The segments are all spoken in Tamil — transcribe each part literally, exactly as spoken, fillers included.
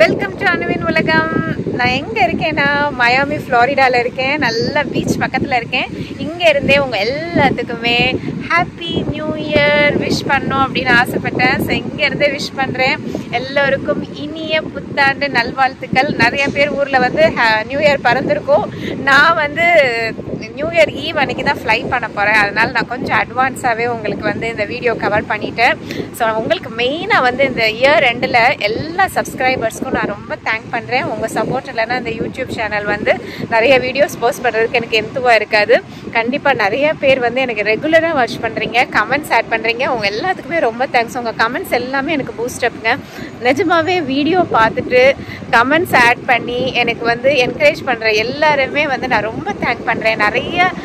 வெல்கம் டு அனுவின் உலகம். நான் எங்கே இருக்கேன்னா மயாமி ஃப்ளோரிடாவில் இருக்கேன். நல்ல பீச் பக்கத்தில் இருக்கேன். இங்கே இருந்தே உங்கள் எல்லாத்துக்குமே ஹாப்பி நியூ இயர் விஷ் பண்ணோம் அப்படின்னு ஆசைப்பட்டேன். ஸோ இங்கேருந்தே விஷ் பண்ணுறேன். எல்லோருக்கும் இனிய புத்தாண்டு நல்வாழ்த்துக்கள். நிறைய பேர் ஊரில் வந்து நியூ இயர் பறந்துருக்கோம். நான் வந்து நியூ இயர் ஈவ் அன்றைக்கி தான் ஃப்ளை பண்ண போகிறேன். அதனால் நான் கொஞ்சம் அட்வான்ஸாகவே உங்களுக்கு வந்து இந்த வீடியோ கவர் பண்ணிட்டேன். ஸோ உங்களுக்கு மெயினாக வந்து இந்த இயர் ரெண்டில் எல்லா சப்ஸ்கிரைபர்ஸ்க்கும் நான் ரொம்ப தேங்க் பண்ணுறேன். உங்கள் சப்போர்ட் இல்லைன்னா இந்த யூடியூப் சேனல் வந்து நிறைய வீடியோஸ் போஸ்ட் பண்ணுறதுக்கு எனக்கு எந்தவா இருக்காது. கண்டிப்பாக நிறைய பேர் வந்து எனக்கு ரெகுலராக வாட்ச் பண்ணுறீங்க, கமெண்ட்ஸ் ஆட் பண்ணுறீங்க. உங்கள் எல்லாத்துக்குமே ரொம்ப தேங்க்ஸ். உங்கள் கமெண்ட்ஸ் எல்லாமே எனக்கு பூஸ்ட் அப்புங்க. நிஜமாகவே வீடியோ பார்த்துட்டு கமெண்ட்ஸ் ஆட் பண்ணி எனக்கு வந்து என்கரேஜ் பண்ணுற எல்லாருமே வந்து நான் ரொம்ப தேங்க் பண்ணுறேன். நிறைய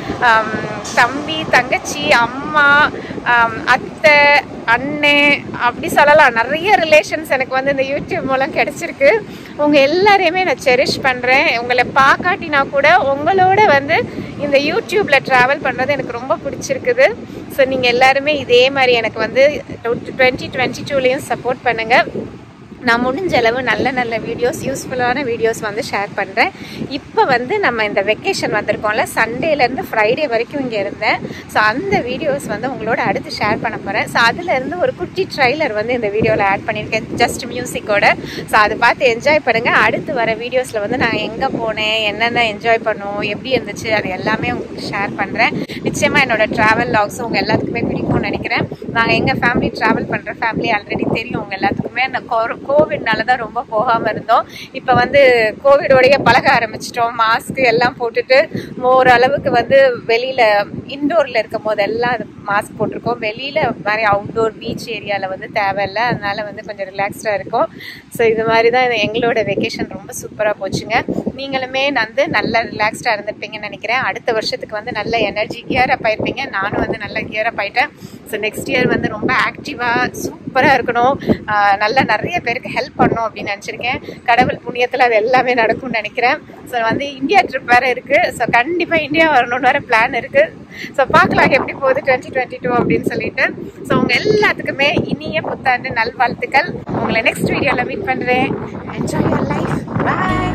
தம்பி, தங்கச்சி, அம்மா, அத்தை, அண்ணே அப்படி சொல்லலாம். நிறைய ரிலேஷன்ஸ் எனக்கு வந்து இந்த யூடியூப் மூலம் கிடச்சிருக்கு. உங்கள் எல்லாரையுமே நான் செரிஷ் பண்ணுறேன். உங்களை பார்க்காட்டினா கூட உங்களோட வந்து இந்த யூடியூப்பில் ட்ராவல் பண்ணுறது எனக்கு ரொம்ப பிடிச்சிருக்குது. ஸோ நீங்கள் எல்லாருமே இதே மாதிரி எனக்கு வந்து டுவெண்ட்டி டுவெண்ட்டி டூலேயும் சப்போர்ட் பண்ணுங்கள். நான் முடிஞ்ச அளவு நல்ல நல்ல வீடியோஸ், யூஸ்ஃபுல்லான வீடியோஸ் வந்து ஷேர் பண்ணுறேன். இப்போ வந்து நம்ம இந்த வெக்கேஷன் வந்திருக்கோம்ல, சண்டேலேருந்து ஃப்ரைடே வரைக்கும் இங்கே இருந்தேன். ஸோ அந்த வீடியோஸ் வந்து உங்களோட அடுத்து ஷேர் பண்ண போகிறேன். ஸோ அதுலேருந்து ஒரு குட்டி ட்ரைலர் வந்து இந்த வீடியோவில் ஆட் பண்ணியிருக்கேன், ஜஸ்ட் மியூசிக்கோட. ஸோ அதை பார்த்து என்ஜாய் பண்ணுங்கள். அடுத்து வர வீடியோஸில் வந்து நான் எங்கே போனேன், என்னென்ன என்ஜாய் பண்ணோம், எப்படி இருந்துச்சு, அது எல்லாமே உங்களுக்கு ஷேர் பண்ணுறேன். நிச்சயமாக என்னோடய ட்ராவல் லாக்ஸும் உங்கள் எல்லாத்துக்குமே பிடிக்கும்னு நினைக்கிறேன். நாங்கள் எங்கள் ஃபேமிலி ட்ராவல் பண்ணுற ஃபேமிலி ஆல்ரெடி தெரியும் உங்கள் எல்லாத்துக்குமே. அந்த கோவிட்னால தான் ரொம்ப போகாமல் இருந்தோம். இப்போ வந்து கோவிடோடைய பழக ஆரம்பிச்சிட்டோம். மாஸ்க்கு எல்லாம் போட்டுட்டு ஓரளவுக்கு வந்து வெளியில் இன்டோரில் இருக்கும் போது எல்லாம் மாஸ்க் போட்டிருக்கோம். வெளியில் மாதிரி அவுட்டோர் பீச் ஏரியாவில் வந்து தேவையில்லை. அதனால வந்து கொஞ்சம் ரிலாக்ஸ்டாக இருக்கும். ஸோ இது மாதிரி தான் எங்களோட வெக்கேஷன் ரொம்ப சூப்பராக போச்சுங்க. நீங்களுமே வந்து நல்ல ரிலாக்ஸ்டாக இருந்திருப்பீங்கன்னு நினைக்கிறேன். அடுத்த வருஷத்துக்கு வந்து நல்ல எனர்ஜி கியரப் ஆயிருப்பீங்க. நானும் வந்து நல்ல கியரப் ஆயிட்டேன். ஸோ நெக்ஸ்ட் இயர் வந்து ரொம்ப ஆக்டிவாக சூப்பராக இருக்கணும். நல்லா நிறைய பேருக்கு ஹெல்ப் பண்ணணும் அப்படின்னு நினச்சிருக்கேன். கடவுள் புண்ணியத்தில் அது எல்லாமே நடக்கும்னு நினைக்கிறேன். ஸோ வந்து இந்தியா ட்ரிப் வேறு இருக்குது. ஸோ கண்டிப்பாக இந்தியா வரணும்னு வேறு பிளான் இருக்குது. ஸோ பார்க்கலாம் எப்படி போகுது டுவெண்ட்டி டுவெண்ட்டி டூ அப்படின்னு சொல்லிட்டு. ஸோ உங்கள் எல்லாத்துக்குமே இனிய புத்தாண்டு நல்வாழ்த்துக்கள். உங்களை நெக்ஸ்ட் வீடியோவில் மீட் பண்ணுறேன். Enjoy your life. பாய்.